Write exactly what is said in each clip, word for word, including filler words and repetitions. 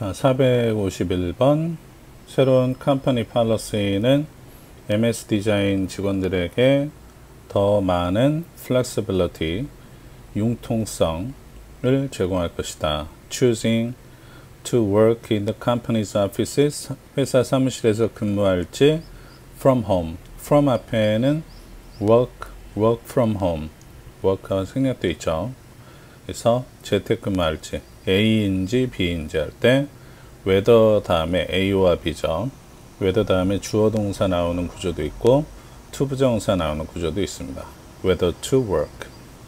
자, 사백오십일 번 새로운 컴퍼니 팔러시는 엠에스 디자인 직원들에게 더 많은 flexibility, 융통성을 제공할 것이다. Choosing to work in the company's offices, 회사 사무실에서 근무할지 from home, from 앞에는 work, work from home, work가 생략되어 있죠. 그래서 재택근무할지 A인지 B인지 할 때 whether 다음에 A와 B죠. whether 다음에 주어 동사 나오는 구조도 있고 to 부정사 나오는 구조도 있습니다. whether to work.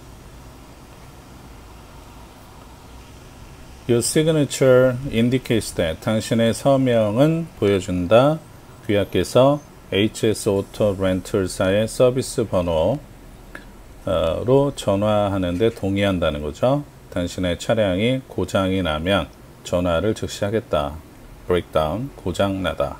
Your signature indicates that 당신의 서명은 보여준다. 귀하께서 에이치에스 오토 렌털사의 서비스 번호로 전화하는데 동의한다는 거죠. 당신의 차량이 고장이 나면 전화를 즉시 하겠다. breakdown, 고장나다.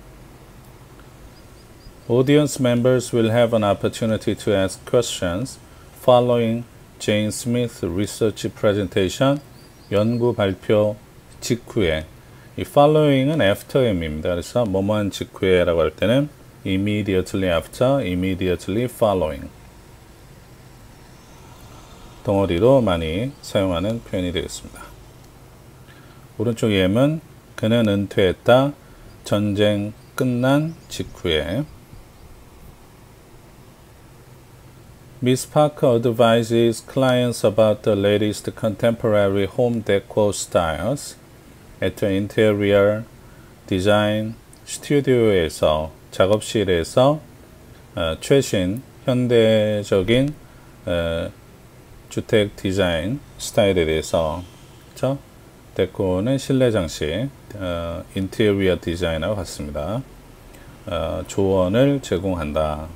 Audience members will have an opportunity to ask questions following Jane Smith research presentation. 연구 발표 직후에, 이 following은 after입니다. 그래서 뭐뭐한 직후에 라고 할 때는 immediately after, immediately following 덩어리로 많이 사용하는 표현이 되겠습니다. 오른쪽 예문, 그는 은퇴했다. 전쟁 끝난 직후에. Miss Parker advises clients about the latest contemporary home decor styles at the interior design 스튜디오에서, 작업실에서 어, 최신 현대적인 어, 주택 디자인 스타일에 대해서, 그렇죠? 데코는 실내 장식, 어, 인테리어 디자인하고 같습니다. 어, 조언을 제공한다.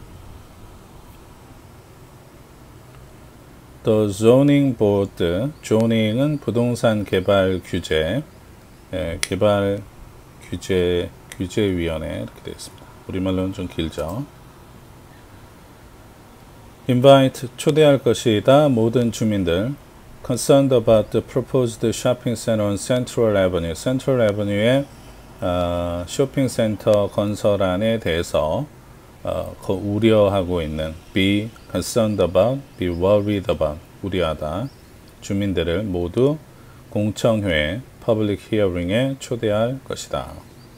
The Zoning Board, zoning은 부동산 개발 규제, 예, 개발 규제, 규제위원회 이렇게 되어 있습니다. 우리말로는 좀 길죠. Invite, 초대할 것이다. 모든 주민들. Concerned about the proposed shopping center on Central Avenue. Central Avenue의 어, 쇼핑센터 건설안에 대해서 어, 우려하고 있는. Be concerned about, be worried about, 우려하다. 주민들을 모두 공청회, public hearing에 초대할 것이다.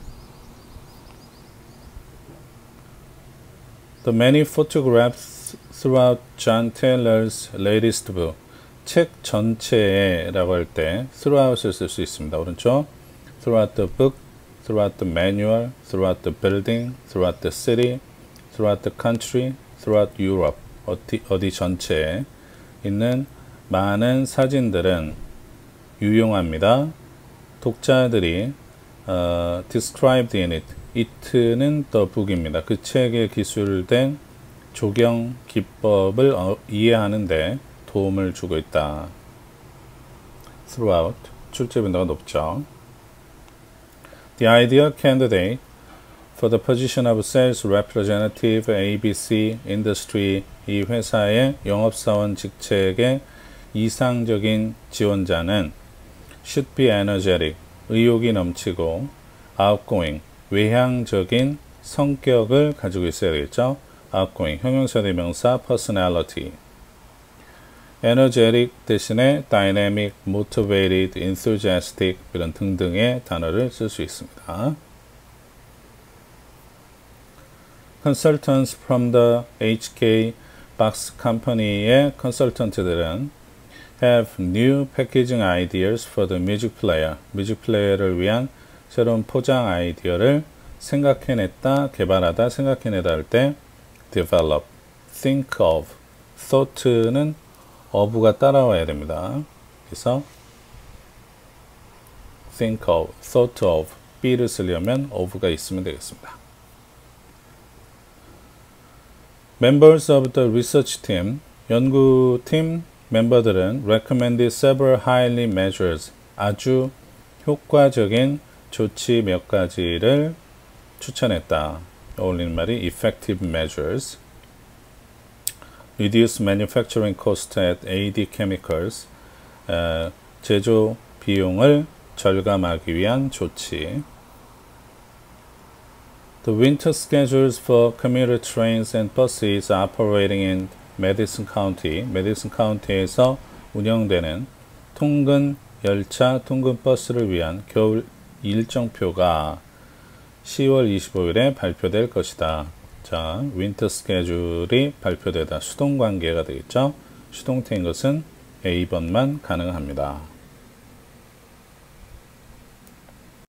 The many photographs throughout John Taylor's latest book. 책 전체에 라고 할 때 throughout을 쓸 수 있습니다. 오른쪽 throughout the book, throughout the manual, throughout the building, throughout the city, throughout the country, throughout Europe. 어디, 어디 전체에 있는 많은 사진들은 유용합니다. 독자들이 uh, described in it. it는 the book입니다. 그 책에 기술된 조경 기법을 어, 이해하는 데 도움을 주고 있다. throughout, 출제 빈도가 높죠. The ideal candidate for the position of sales representative 에이비씨 Industry, 이 회사의 영업사원 직책의 이상적인 지원자는 should be energetic, 의욕이 넘치고 outgoing, 외향적인 성격을 가지고 있어야 되겠죠. outgoing, 형용사 대명사 personality. energetic 대신에 dynamic, motivated, enthusiastic 이런 등등의 단어를 쓸 수 있습니다. Consultants from the 에이치케이 Box Company의 컨설턴트들은 have new packaging ideas for the music player. 뮤직 플레이어를 위한 새로운 포장 아이디어를 생각해냈다, 개발하다, 생각해내다 할 때 develop, think of, thought는 of가 따라와야 됩니다. 그래서 think of, thought of, be를 쓰려면 of가 있으면 되겠습니다. Members of the research team, 연구팀 멤버들은 recommended several highly measures, 아주 효과적인 조치 몇 가지를 추천했다. 어울리는 말이 effective measures. Reduce manufacturing cost at 에이디 Chemicals, 어, 제조 비용을 절감하기 위한 조치. The winter schedules for commuter trains and buses operating in Madison County, Madison County에서 운영되는 통근 열차, 통근 버스를 위한 겨울 일정표가 시월 이십오일에 발표될 것이다. 자, 윈터 스케줄이 발표되다. 수동 관계가 되겠죠. 수동태인 것은 에이 번만 가능합니다.